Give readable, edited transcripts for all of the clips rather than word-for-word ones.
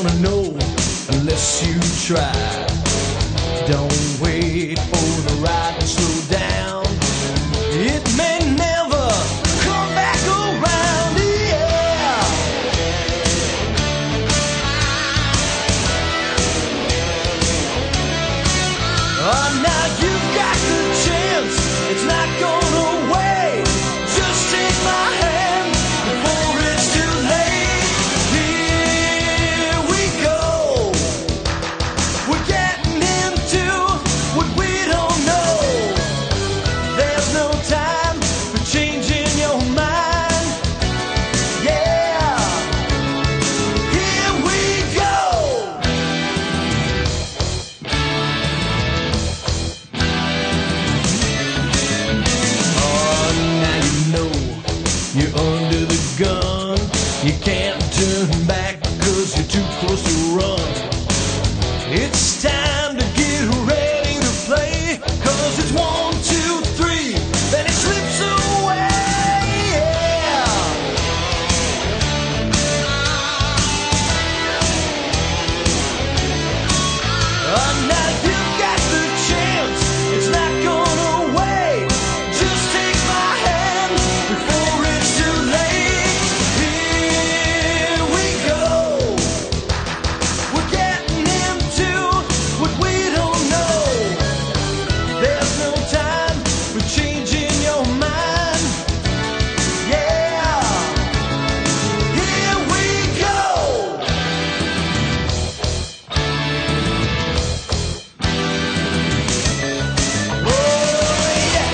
gonna know unless you try. Don't wait for the ride to slow down. It may never come back around, yeah. Oh, now you've got the chance. It's not gonna wait. Just take my hand before it's too late. Here we go. We're getting into what we don't know. There's no time for changing your mind. Yeah. Here we go. Oh, now you know you're under the gun. You can't turn back because you're too close to run. It's time to get ready to play, 'cause it's 1, 2, 3, then it slips away, yeah. Oh, now you've got the chance. It's not gonna wait. Just take my hand before it's too late. Here we go. We're getting into what we don't know. There's no time for changing your mind. Yeah. Here we go. Oh, yeah.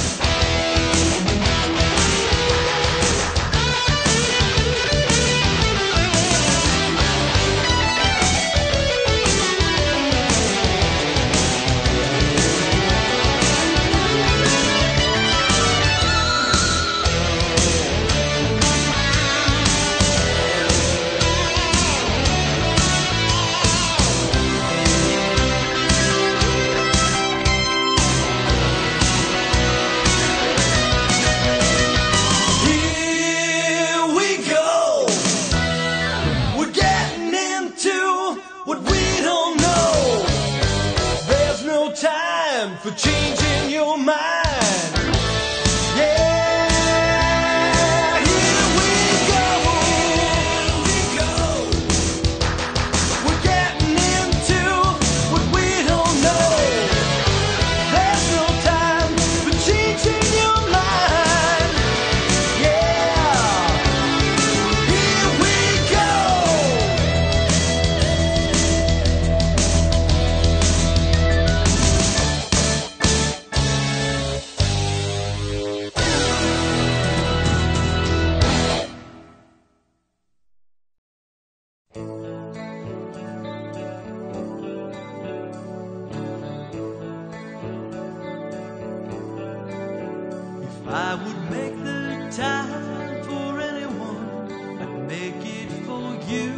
Here we go. We're getting into what we don't know. There's no time for changing your mind. Yeah, here we go. We're getting into what we don't know. There's no time for changing your mind. Yeah, here we go. If I would make the time for anyone, I'd make it for you.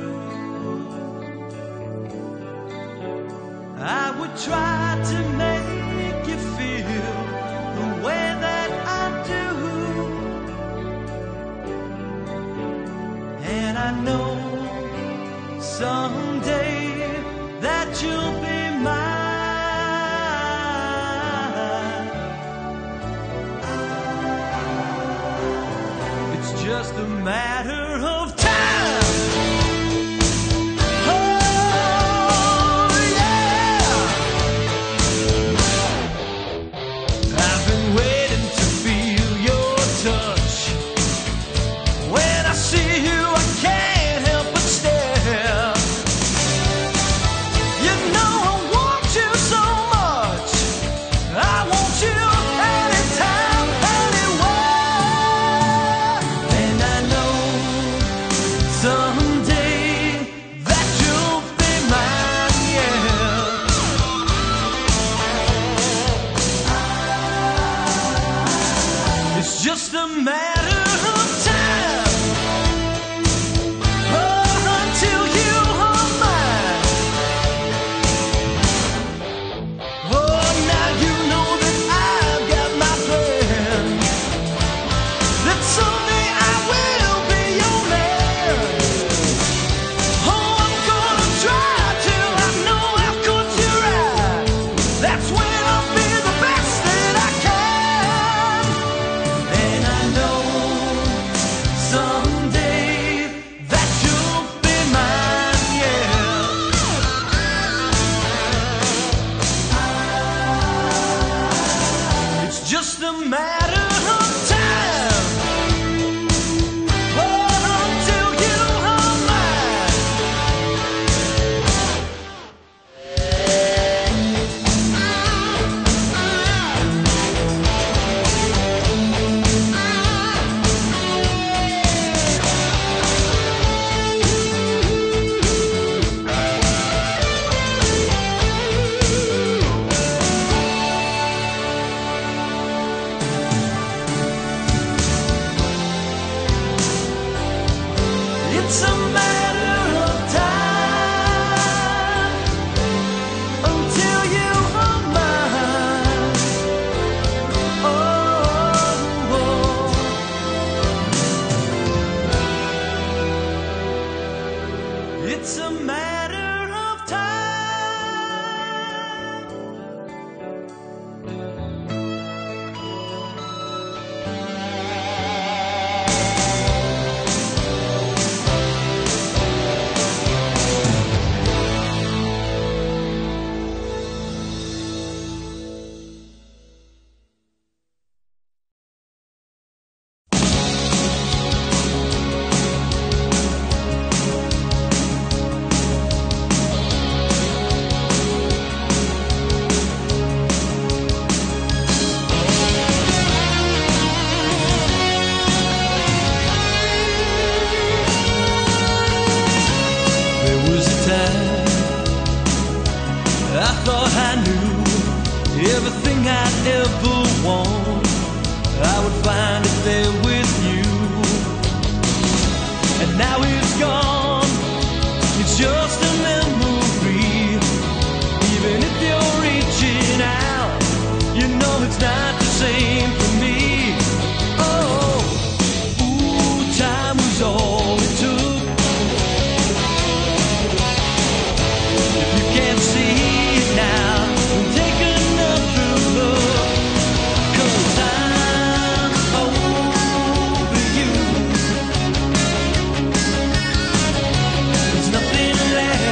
I would try to make you feel the way that I do. And I know someday that you'll be mine. It's just a matter of time. Oh, yeah. I've been waiting to feel your touch. When I see you, I can't help but stare. You know I want you so much. I want you anytime, anywhere. And I know a matter of time. I thought I knew everything I'd ever want. I would find it there with you. And now it's gone. It's just a memory. Even if you're reaching out, you know it's not the same for me. Oh, ooh, time was all it took. If you can't see now, take another look, 'cause I'm over you. There's nothing left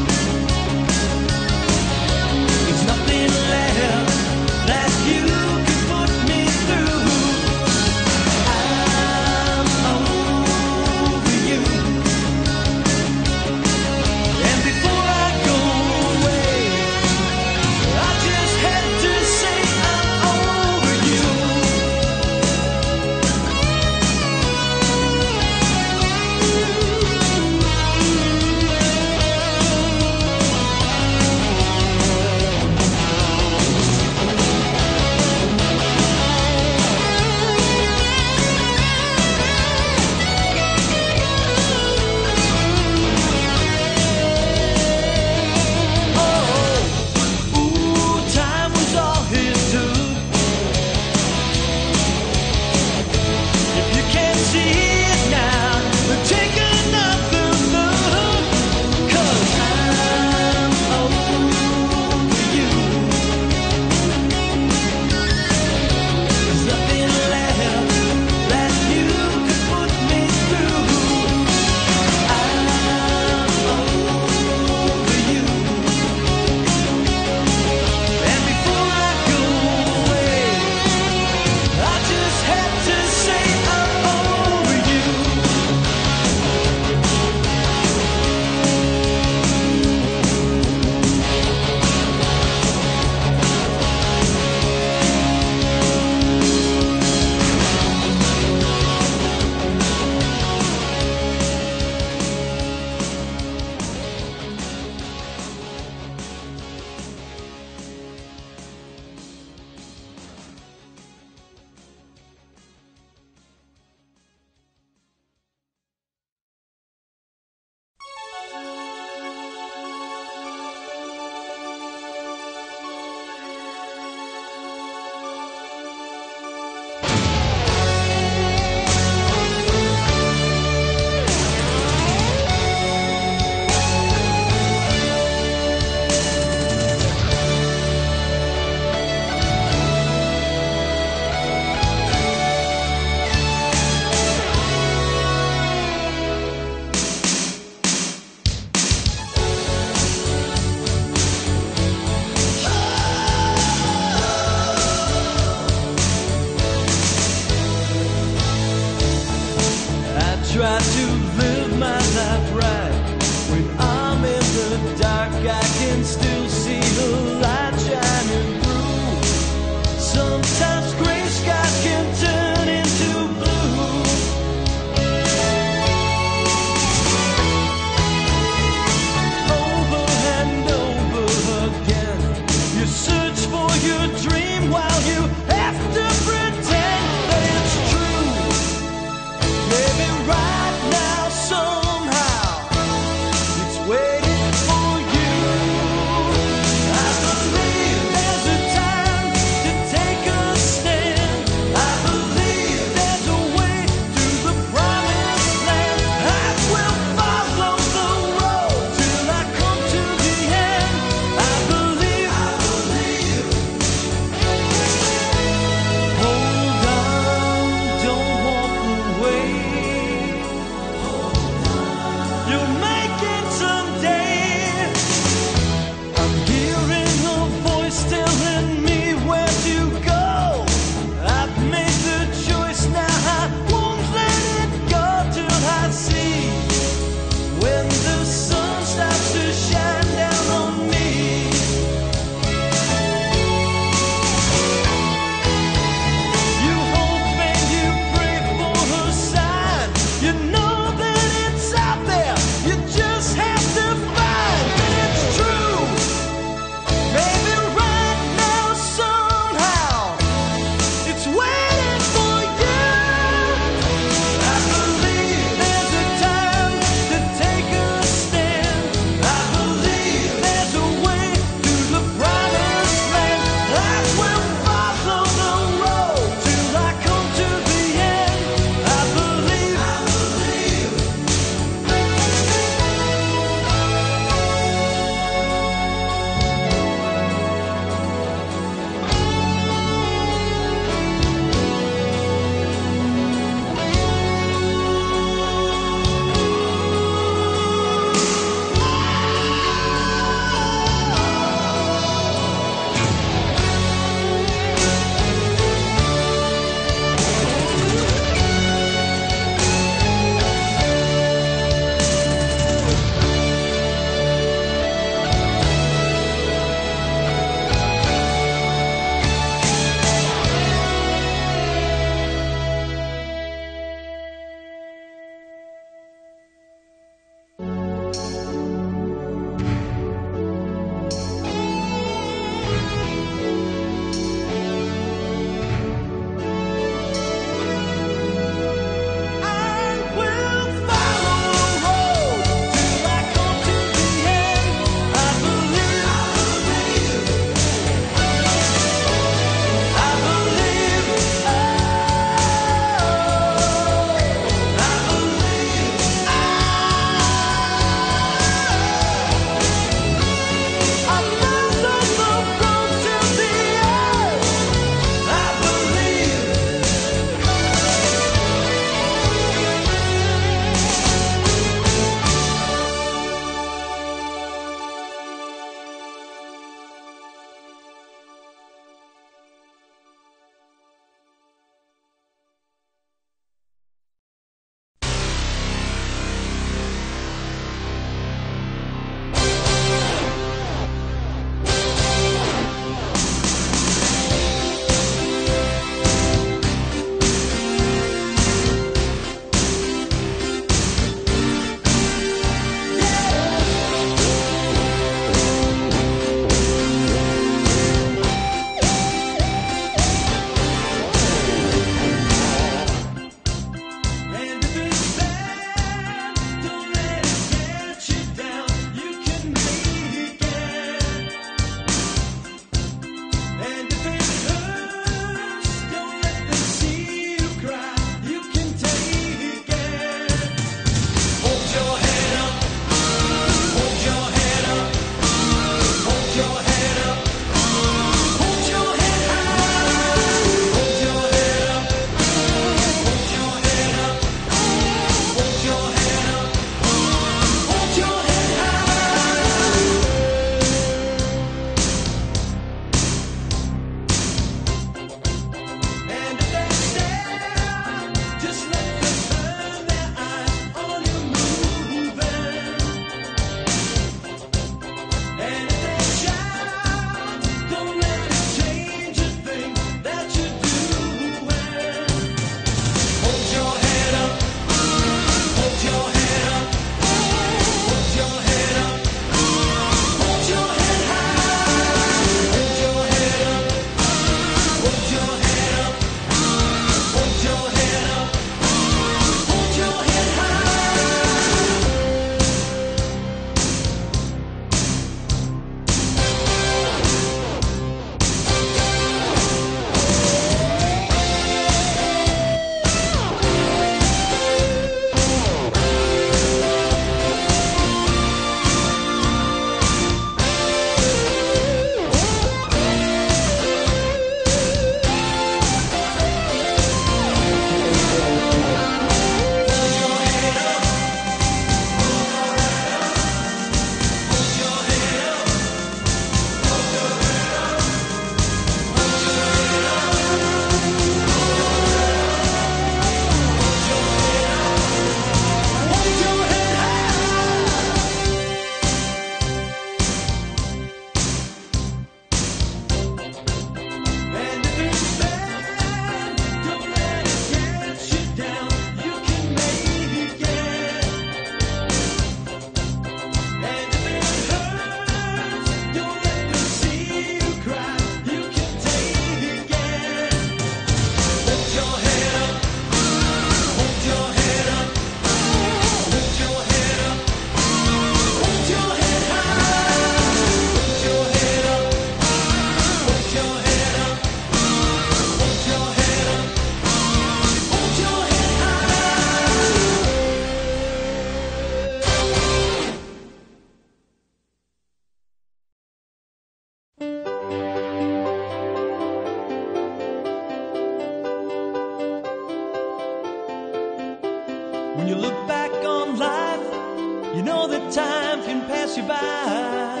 know that time can pass you by.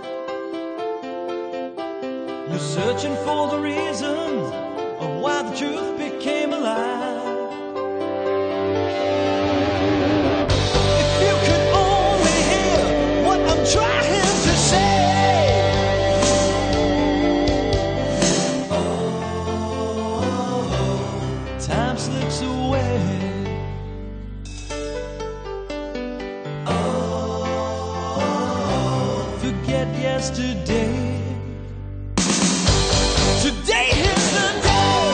You're searching for the reason of why the truth became a lie. If you could only hear what I'm trying to say. Time slips away. Forget yesterday. Today is the day.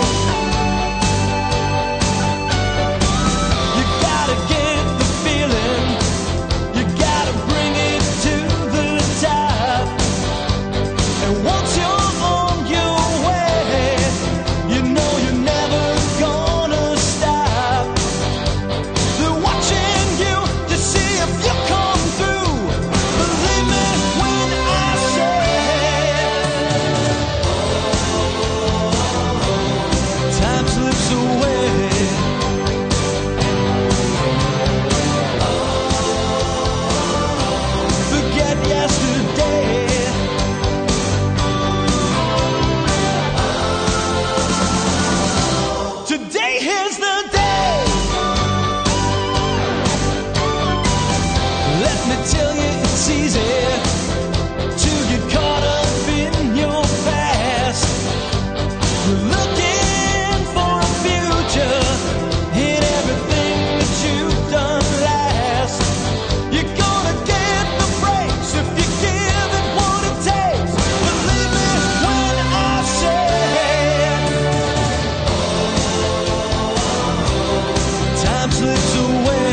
You gotta get the feeling. You gotta bring it to the top. And once you're on your way, you know you're never gonna stop. They're watching you to see if you come through. Believe me when I say time slips away. Forget yesterday. Today is the day. Let me tell you it's easy to get caught up in your past. You're looking for a future in everything that you've done last. You're gonna get the breaks if you give it what it takes. Believe me when I say time slips away.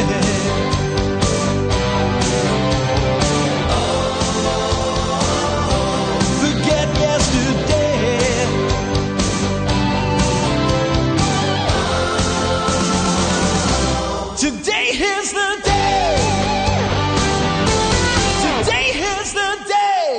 Forget yesterday. Today is the day. Today is the day.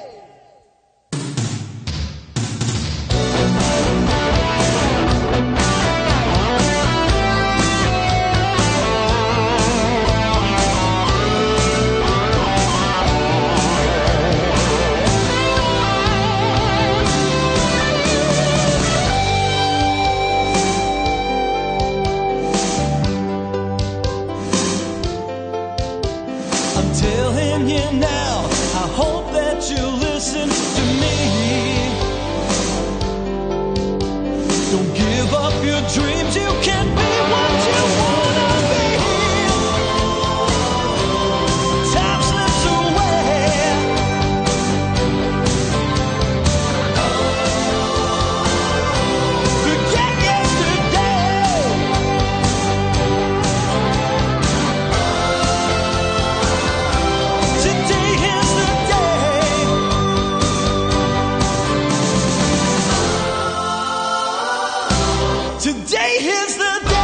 I'm telling you now, I hope that you'll listen to me. Don't give up your dreams, you can be what you wanna be. Time slips away. Forget yesterday. Today is the day. Today is the day.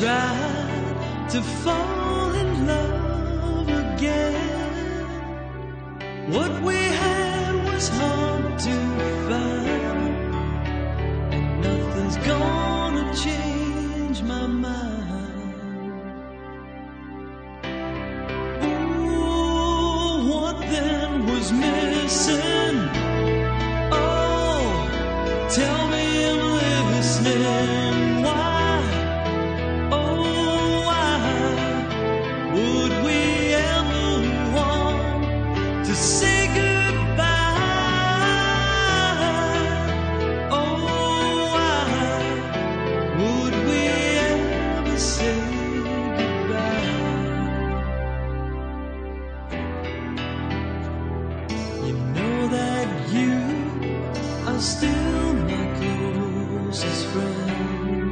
tried to fall in love again. What we had was hard to find, and nothing's gonna change my mind. Ooh, what then was missing? Oh, tell me I'm listening. Why, oh why would we ever want to say goodbye? Oh why would we ever say goodbye? You know that you are still my closest friend.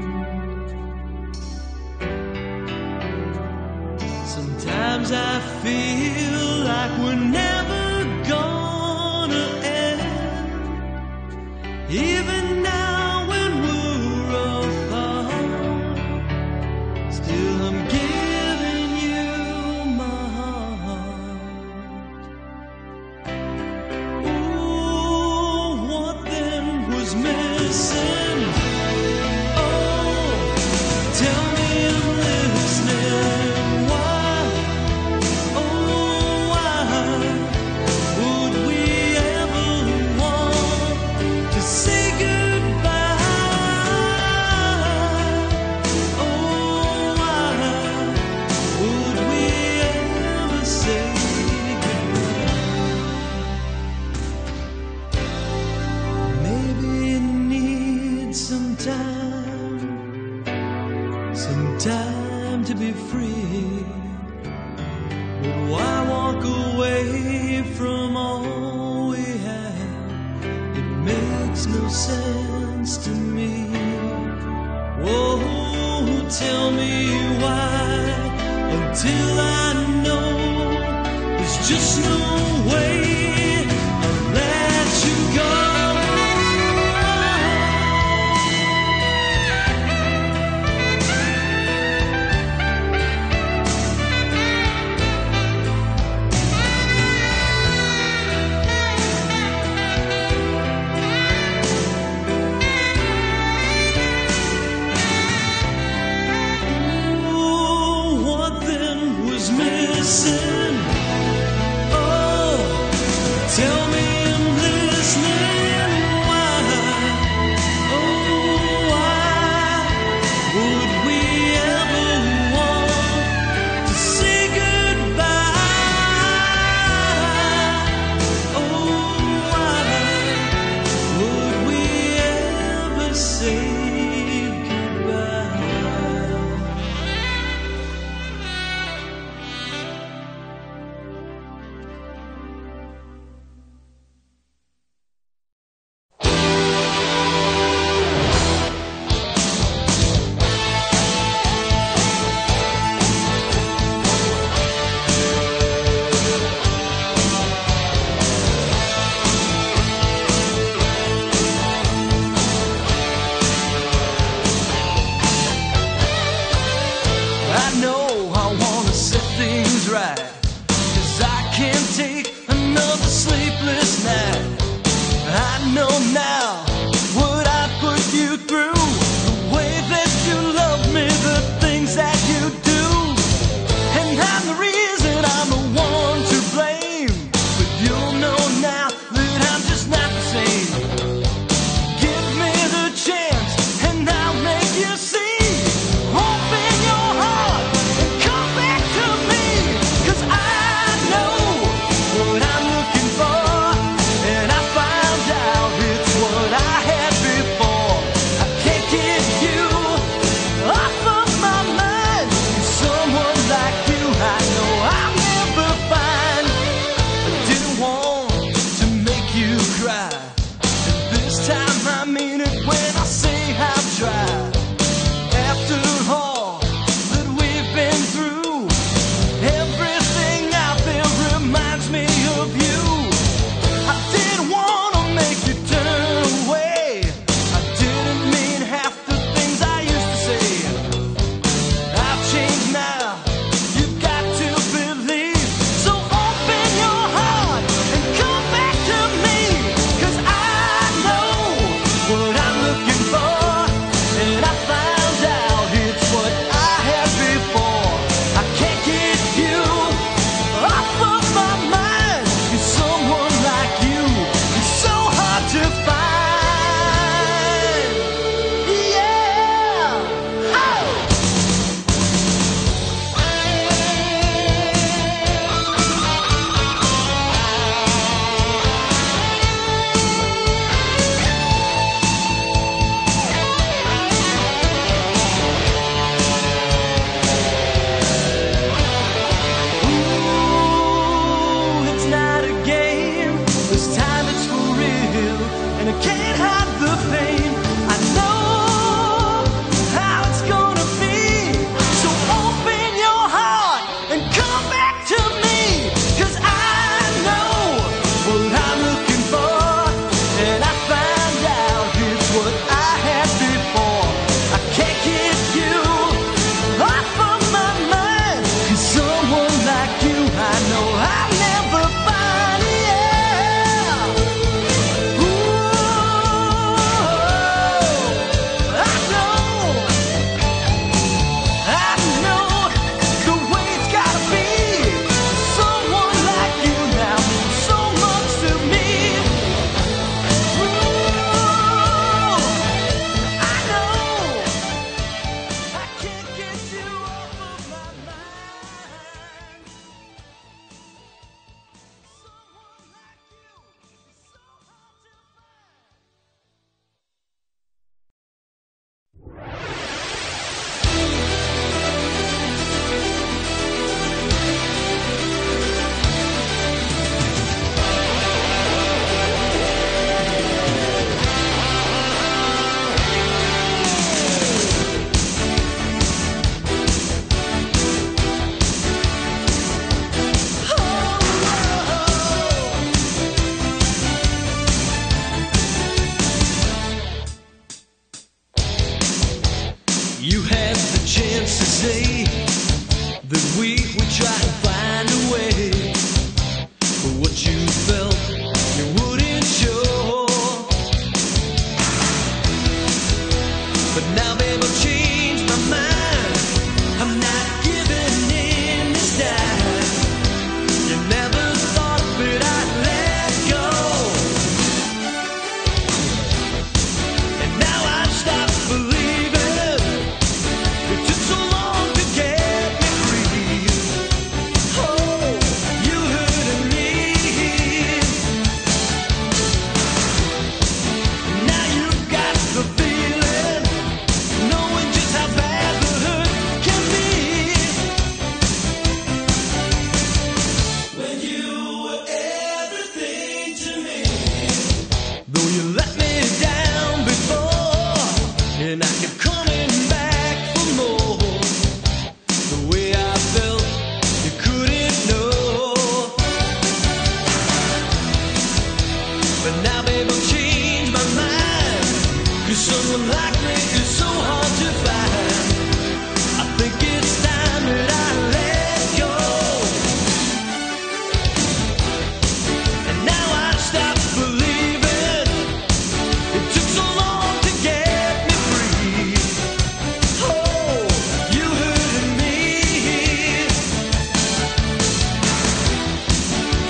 Sometimes I feel like we're never gonna end. Even now when we're apart, still I'm giving you my heart. Ooh, what then was missing? Oh, tell me I'm listening. Why, oh why would we ever want to say goodbye? Oh why would we ever say goodbye? Maybe it needs some time to be free. But why walk away from all we have? It makes no sense to me. Whoa, tell me why, until I know there's just no way I'll let you go. Missing. Oh, tell me I'm listening. Why, oh why would we ever want to say goodbye? Oh why would we ever say goodbye? I know I wanna set things right, 'cause I can't take another sleepless night. I know now what I put you through, the way that you love me, the things that you do. And I'm the reason, I'm the one to blame. But you'll know now that I'm just not the same. Give me the chance and I'll make you see. Open your heart and come back to me, 'cause I know what I'm looking for, and I found out it's what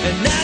and